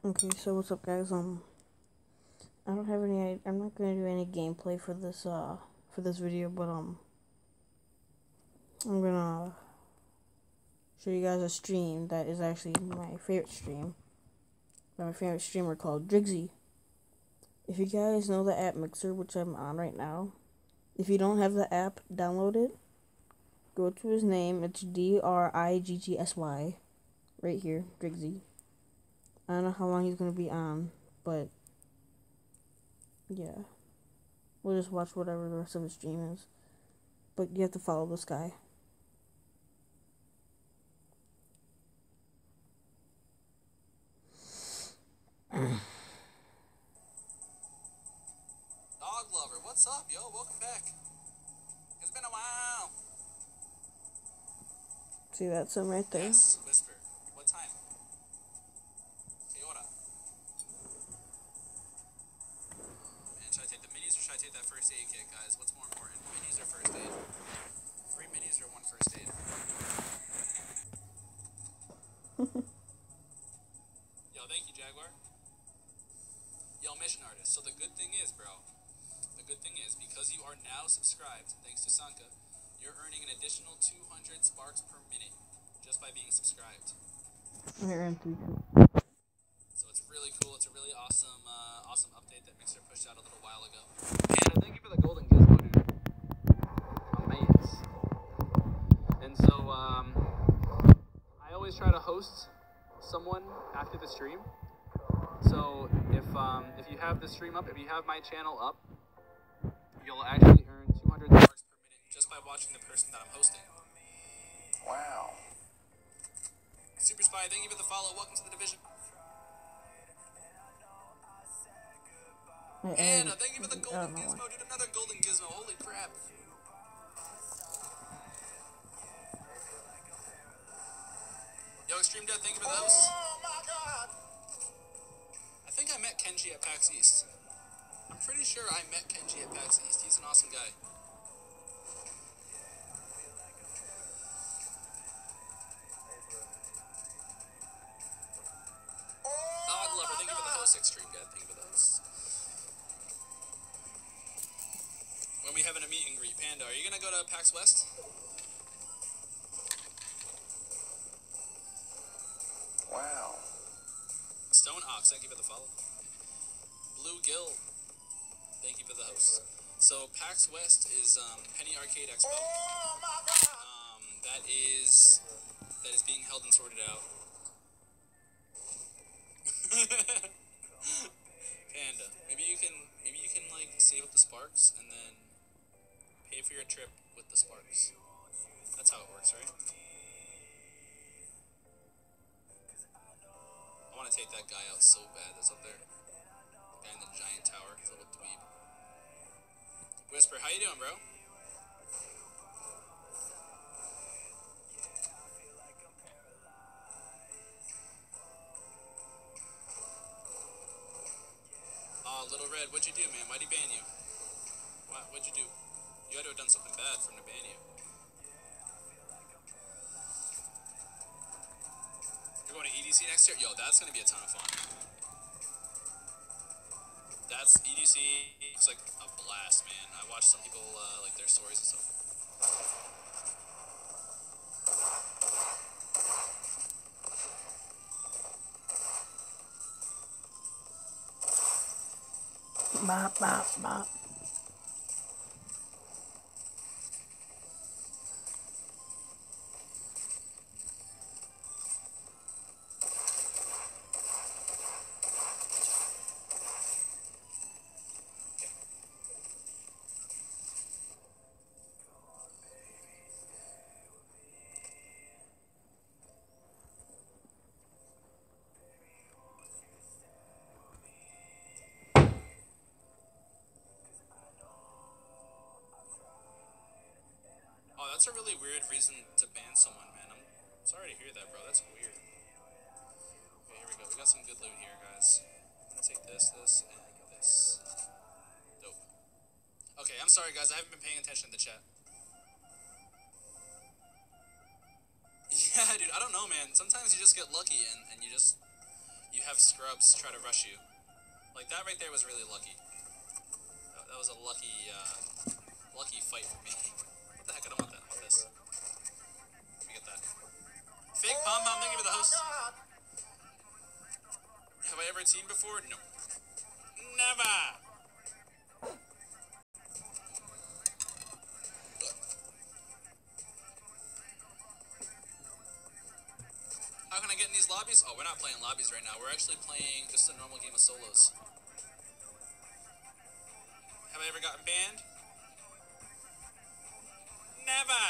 Okay, so what's up, guys? I don't have any. I'm not gonna do any gameplay for this video, but I'm gonna show you guys a stream that is actually my favorite stream by my favorite streamer called Drigzy. If you guys know the app Mixer, which I'm on right now, if you don't have the app, download it. Go to his name. It's DRIGGSY, right here, Drigzy. I don't know how long he's gonna be on, but yeah, we'll just watch whatever the rest of his stream is. But you have to follow this guy. Dog lover, what's up, yo? Welcome back. It's been a while. See, that's him right there. Yes, Whisper. What time? ¿Qué hora? Man, should I take the minis or should I take that first aid kit, guys? What's more important, minis or first aid? 3 minis or 1 first aid? Yo, thank you, Jaguar. Yo, mission artist. So the good thing is, bro, because you are now subscribed, thanks to Sanka, you're earning an additional 200 sparks per minute just by being subscribed. I earned 3. So it's really cool. It's a really awesome update that Mixer pushed out a little while ago. Panda, thank you for the golden gizmo, dude. Amazing. And so I always try to host someone after the stream. So if you have the stream up, if you have my channel up, you'll actually earn 200 sparks per minute just by watching the person that I'm hosting. Wow. Super Spy, thank you for the follow. Welcome to the division. Anna, thank you for the golden gizmo, dude. Another golden gizmo. Holy crap. Yo, Extreme Death, thank you for those. Oh my god. I think I met Kenji at PAX East. I'm pretty sure I met Kenji at PAX East. He's an awesome guy. Dog Lover, thank you for the host. Extreme Death, thank you for those. When we having a meet and greet, Panda, are you gonna go to PAX West? Wow. Stone Ox, thank you for the follow. Blue Gill, thank you for the host. So PAX West is Penny Arcade Expo. Oh my god. That is being held and sorted out. Panda, maybe you can like save up the sparks and then pay for your trip with the sparks. That's how it works, right? I want to take that guy out so bad that's up there. The guy in the giant tower, his little dweeb. Whisper, how you doing, bro? Little Red, what'd you do, man? Why'd he ban you? What'd you do? You had to have done something bad for him to ban you. You're going to EDC next year? Yo, that's gonna be a ton of fun. That's EDC. It's like a blast, man. I watched some people like their stories and stuff. Bop, bop, bop. Oh, that's a really weird reason to ban someone, man. I'm sorry to hear that, bro. That's weird. Okay, here we go. We got some good loot here, guys. I'm gonna take this, and this. Dope. Okay, I'm sorry, guys. I haven't been paying attention to the chat. Yeah, dude. I don't know, man. Sometimes you just get lucky, and you just you have scrubs try to rush you. Like, that right there was really lucky. That was a lucky, lucky fight for me. What the heck? I don't want that. I want this. Let me get that. Fake pom-pom, thank you for the host. God. Have I ever teamed before? No. Never! How can I get in these lobbies? Oh, we're not playing lobbies right now. We're actually playing just a normal game of solos. Have I ever gotten banned? Never!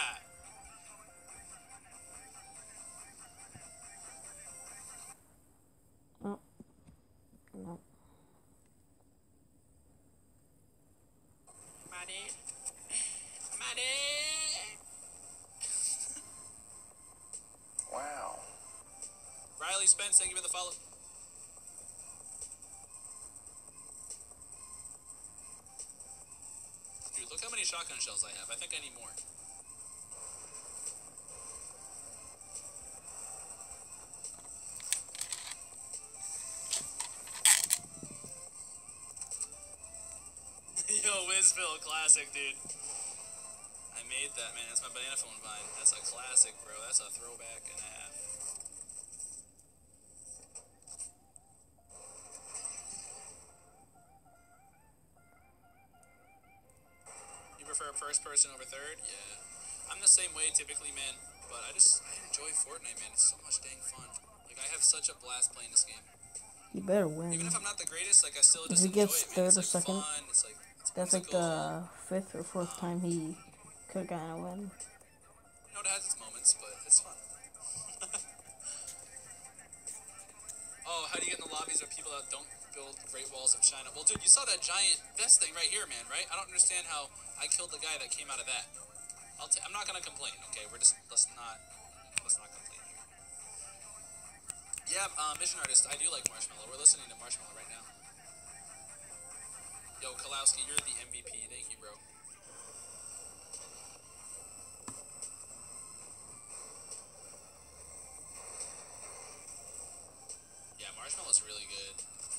Oh. No. Money. Money! Wow. Riley Spence, thank you for the follow. Dude, look how many shotgun shells I have. I think I need more. Yo, Wizville, classic, dude. I made that, man. That's my banana phone vine. That's a classic, bro. That's a throwback and a half. You prefer first person over third? Yeah. I'm the same way typically, man. But I enjoy Fortnite, man. It's so much dang fun. Like, I have such a blast playing this game. You better win. Even if I'm not the greatest, like, I still If just he enjoy gets it, man. third It's or like second, fun. It's like, it's that's like whimsical. the 5th or 4th time he could have gotten a win. You know, it has its moments, but it's fun. Oh, how do you get in the lobbies of people that don't build Great Walls of China? Well, dude, you saw that giant vest thing right here, man, right? I don't understand how I killed the guy that came out of that. I'm not gonna complain, okay? Let's not complain here. Yeah, Mission Artist, I do like Marshmallow. We're listening to Marshmallow right now. Yo, Kalowski, you're the MVP. Thank you, bro. Yeah, Marshmallow's really good.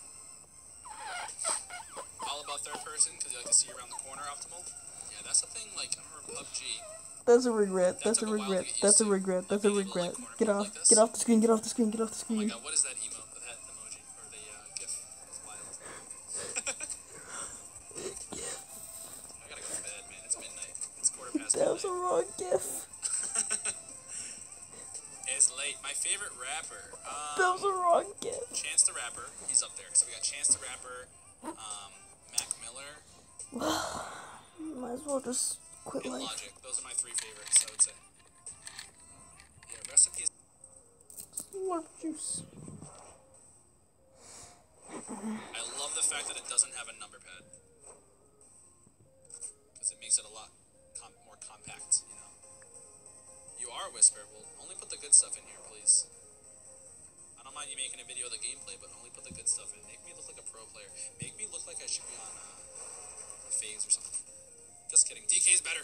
All about third person because you like to see around the corner optimal. Yeah, that's the thing. Like, I remember PUBG. That's a regret. That That's a took a while to regret. get used That's a to. regret. That's a Being able to, like, regret. corner Get people off. like this. Get off the screen. Get off the screen. Get off the Oh my screen. god, what is that emote? That emoji or the GIF? It's wild. I gotta go to bed, man. It's midnight. It's quarter past That was a midnight. wrong gif. It's late. My favorite rapper. That was a wrong gif. Chance the Rapper. He's up there. So we got Chance the Rapper, Mac Miller, Might as well just quit and life. Logic. Those are my three favorites, I would say. Yeah, recipes. Slurp juice. I love the fact that it doesn't have a number pad. Because it makes it a lot more compact, you know. You are a Whisper. Well, only put the good stuff in here, please. I don't mind you making a video of the gameplay, but only put the good stuff in. Make me look like a pro player. Make me look like I should be on FaZe or something. Just kidding. DK's better.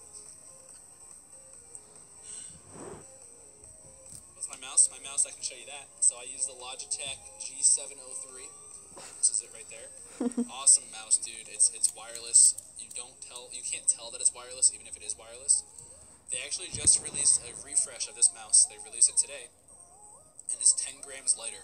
What's my mouse? My mouse, I can show you that. So I use the Logitech G703. This is it right there. Awesome mouse, dude. It's wireless. You can't tell that it's wireless, even if it is wireless. They actually just released a refresh of this mouse. They released it today, and it's 10 grams lighter.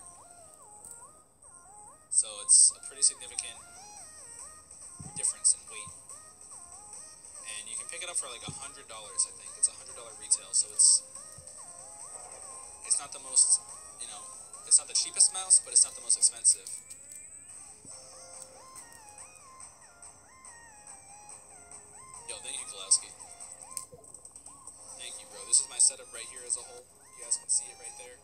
So it's a pretty significant difference in weight. And you can pick it up for like $100, I think. It's $100 retail, so it's not the most, you know, it's not the cheapest mouse, but it's not the most expensive. Yo, thank you, Kalowski. Thank you, bro. This is my setup right here as a whole. You guys can see it right there.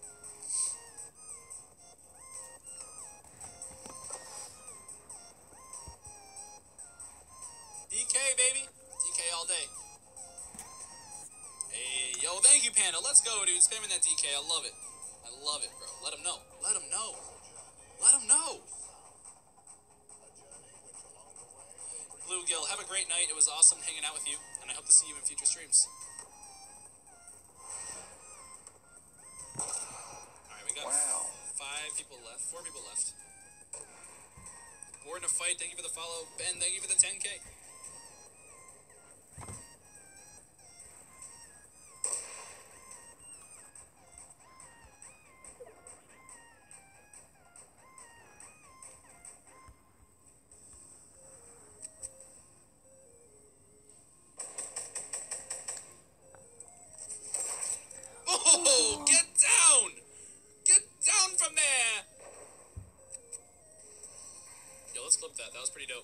DK, baby. DK all day. Hey, yo, thank you, Panda. Let's go, dude. Spamming that DK. I love it. I love it, bro. Let him know. Let him know. Let him know. Bluegill, have a great night. It was awesome hanging out with you, and I hope to see you in future streams. Alright, we got Wow. 5 people left. 4 people left. Born to fight. Thank you for the follow. Ben, thank you for the 10K. Oh, get down! Get down from there! Yo, let's clip that. That was pretty dope.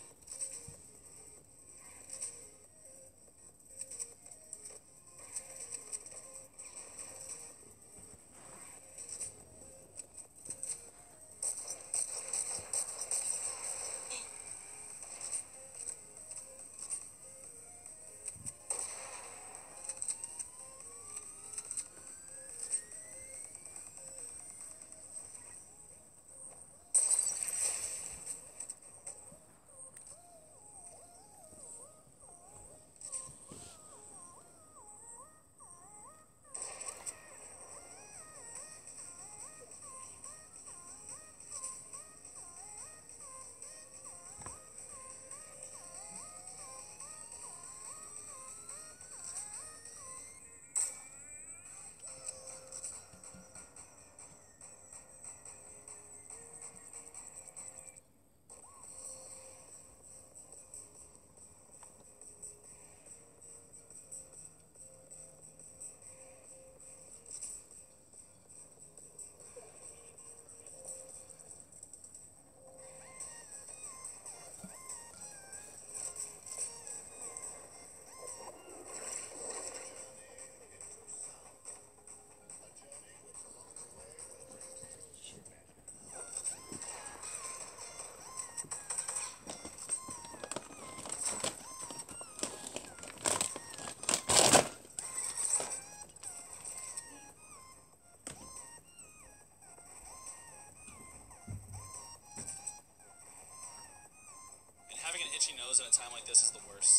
Having an itchy nose at a time like this is the worst.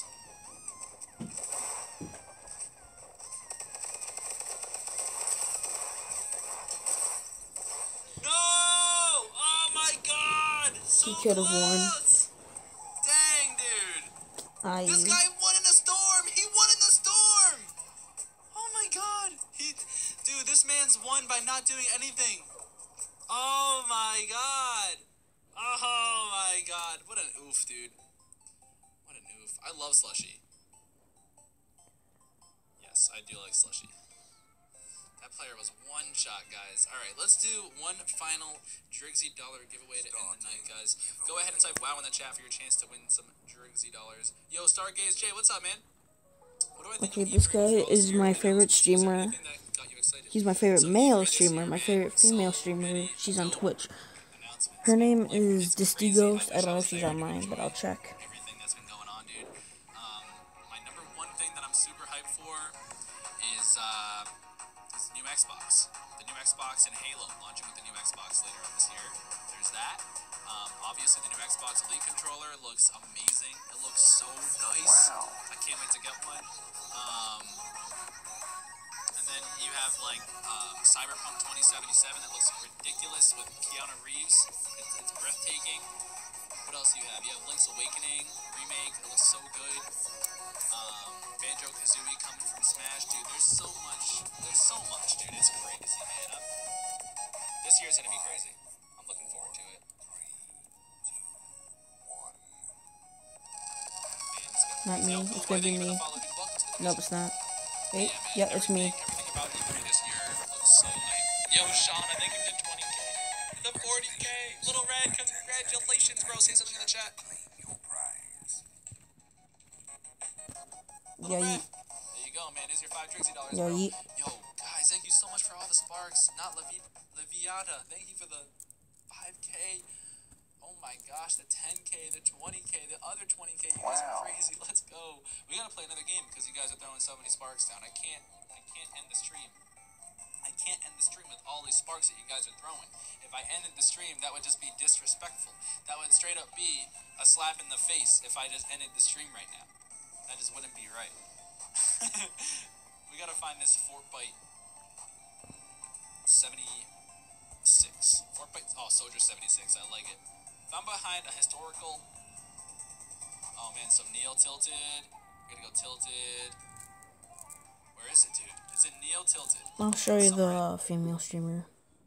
No! Oh my god! So He could have won. close! Dang, dude! This I guy won in a storm! He won in the storm! Oh my god! Dude, this man's won by not doing anything. Oh my god! Oh my god! What an oof, dude. What an oof. I love Slushy. Yes, I do like Slushy. That player was one shot, guys. Alright, let's do one final Drigsy dollar giveaway to end the night, guys. Go ahead and type WOW in the chat for your chance to win some Drigsy dollars. Yo, Stargaze Jay, what's up, man? What do I think okay. of This Ebert guy Control is Zero my announcement? favorite Was there streamer. anything that got you excited? He's my favorite So male Ebert this streamer. year, My man, favorite female so streamer. many She's on dope Twitch. announcements, Her man. name Like, is it's Disty crazy. Ghost. I wish don't know was if she's there to online, but enjoy I'll check. everything that's been going on, dude. My number one thing that I'm super hyped for is new Xbox. The new Xbox and Halo launching with the new Xbox later on this year. There's that. Obviously, the new Xbox Elite controller looks amazing. It looks so nice. Wow. I can't wait to get one. And then you have like Cyberpunk 2077 that looks ridiculous with Keanu Reeves. It's breathtaking. What else do you have? You have Link's Awakening remake. It looks so good. Banjo-Kazooie coming from Smash, dude. There's so much, dude. It's crazy, man. This year's gonna be crazy. I'm looking forward to it. Not me. Yo, It's Cool Boy, gonna be thank you for the me. follow, dude. Welcome to the Nope, it's not. Wait. man, Yep, it's me. Everything about E3 this year looks so hype. Yo, Sean, I thank you for the 20K. The 40K. Little Red, congratulations, bro. Say something in the chat. Yeah, Red. There you go, man. Here's your $5 dollars, Yeah, bro. yeet. Yo, guys, thank you so much for all the sparks. Not Leviata. Thank you for the 5K. Oh my gosh, the 10K, the 20K, the other 20K. You guys are Wow. crazy. Let's go. We gotta play another game because you guys are throwing so many sparks down. I can't end the stream. I can't end the stream with all these sparks that you guys are throwing. If I ended the stream, that would just be disrespectful. That would straight up be a slap in the face if I just ended the stream right now. That just wouldn't be right. We gotta find this Fortbyte 77 76. Soldier 76. I like it. If I'm behind a historical... Oh man, so Neil Tilted. We gotta go Tilted. Where is it, dude? It's in Neil Tilted. I'll show you the female streamer.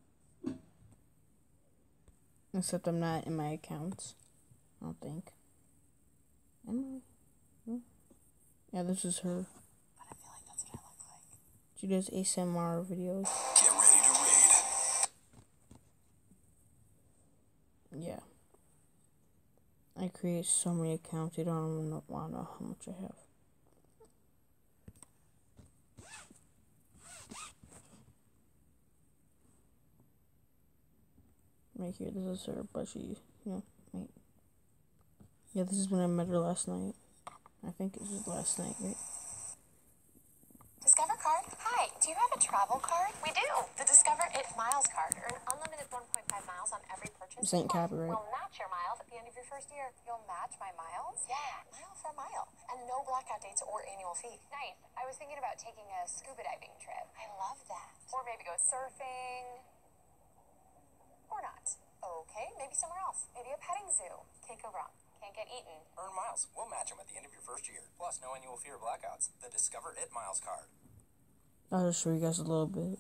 Except I'm not in my accounts. I don't think. Am I? Yeah, this is her. But I feel like that's what I look like. She does ASMR videos. Get ready to raid. Yeah. I create so many accounts, you don't even want to know how much I have. Right here, this is her, but she, wait. Yeah, this is when I met her last night. I think it was last night, right? Discover card? Hi, do you have a travel card? We do. The Discover It Miles card. Earn unlimited 1.5 miles on every purchase. This ain't copyright. We'll match your miles at the end of your first year. You'll match my miles? Yeah, mile for mile. And no blackout dates or annual fee. Nice. I was thinking about taking a scuba diving trip. I love that. Or maybe go surfing. Or not. Okay, maybe somewhere else. Maybe a petting zoo. Can't go wrong. Can't get eaten. Earn miles. We'll match them at the end of your first year. Plus, no annual fee or blackouts. The Discover It Miles card. I'll just show you guys a little bit.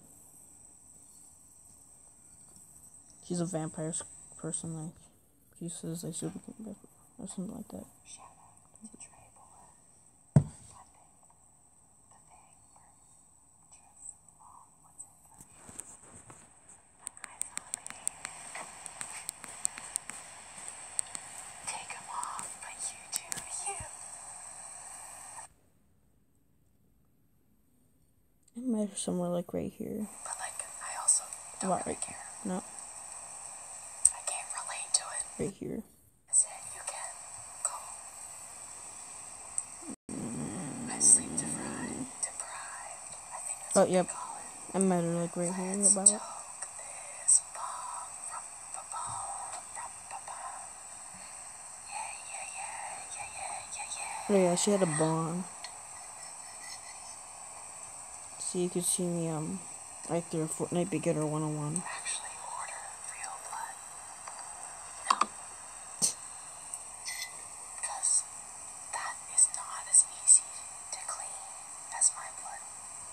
She's a vampire person, like, she says they should become vampire or something like that. Shout out to Trey Buller for funding the thing for Truth Law. What's it for? My eyes on me. Take them off, but you do you. I met her somewhere like right here. But like, I also don't What, really right? care. No, I can't relate to it. right here. I said you can go. I'm sleep deprived. I think that's Oh, what yep. they call it. I met her like right here Let's about. toke this bomb. Rum-pa-bum, rum-pa-bum. Yeah. Oh yeah, she had a bong. So you could see me right there, Fortnite Beginner 101. Actually order real blood. No. Because that is not as easy to clean as my blood.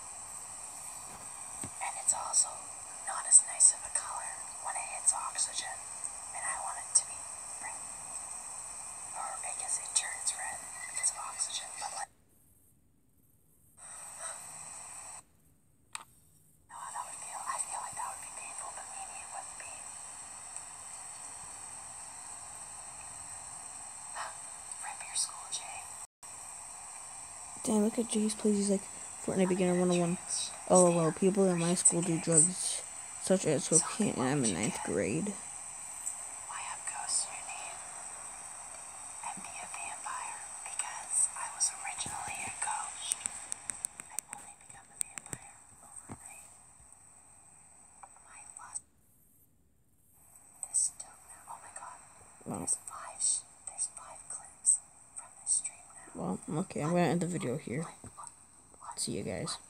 And it's also not as nice of a color when it hits oxygen. And I want it to be red. Or I guess it turns red because of oxygen. But like, know how that would feel. I feel like that would be painful, but maybe it wouldn't be. Rip your school, Jay. Damn, look at Jay's place. He's like, Fortnite Beginner 101. LOL, people in my school do drugs, such as cocaine, and I'm in 9th grade. Why have ghosts in your name? And be a vampire, because I was originally a ghost. I've only become a vampire overnight. My lust. This dope now. Oh my god. Well, There's five clips from this stream now. well, okay, I'm gonna end the video here. See you guys.